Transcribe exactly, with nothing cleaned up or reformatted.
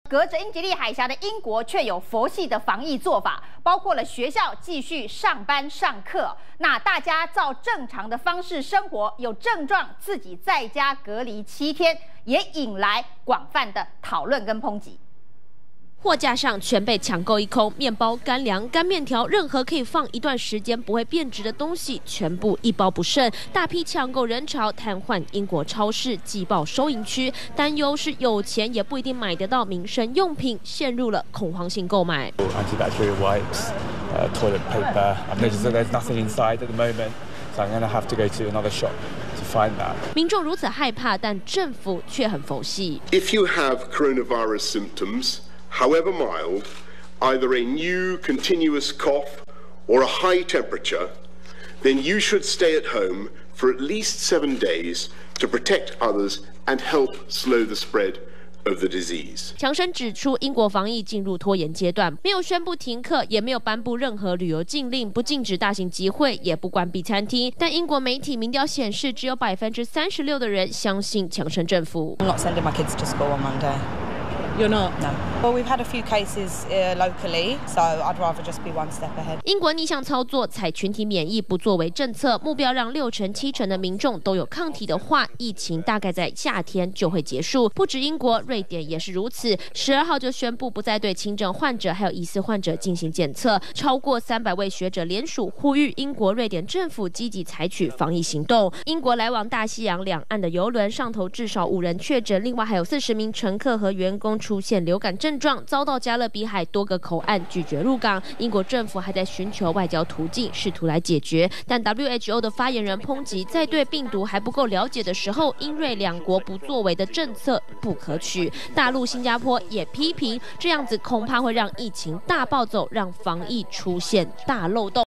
隔着英吉利海峡的英国却有佛系的防疫做法，包括了学校继续上班上课，那大家照正常的方式生活，有症状自己在家隔离七天，也引来广泛的讨论跟抨击。 货架上全被抢购一空，面包、干粮、干面条，任何可以放一段时间不会变质的东西，全部一包不剩。大批抢购人潮瘫痪英国超市，挤爆收银区。担忧是有钱也不一定买得到民生用品，陷入了恐慌性购买。 Antibacterial wipes, uh, toilet paper. I've noticed that there's nothing inside at the moment, so I'm going to have to go to another shop to find that. 民众如此害怕，但政府却很佛系。 If you have coronavirus symptoms, however mild, either a new continuous cough or a high temperature, then you should stay at home for at least seven days to protect others and help slow the spread of the disease. 强生指出，英国防疫进入拖延阶段，没有宣布停课，也没有颁布任何旅游禁令，不禁止大型集会，也不关闭餐厅。但英国媒体民调显示，只有百分之三十六的人相信强生政府。 I'm not sending my kids to school on Monday. You're not? No. Well, we've had a few cases uh, locally, so I'd rather just be one step ahead. 英国逆向操作，采群体免疫不作为政策，目标让六成七成的民众都有抗体的话，疫情大概在夏天就会结束。不止英国，瑞典也是如此。十二号就宣布不再对轻症患者还有疑似患者进行检测。超过三百位学者联署呼吁英国、瑞典政府积极采取防疫行动。英国来往大西洋两岸的邮轮上头至少五人确诊，另外还有四十名乘客和员工出现流感症状，遭到加勒比海多个口岸拒绝入港。英国政府还在寻求外交途径，试图来解决。但 W H O 的发言人抨击，在对病毒还不够了解的时候，英瑞两国不作为的政策不可取。大陆新加坡也批评，这样子恐怕会让疫情大暴走，让防疫出现大漏洞。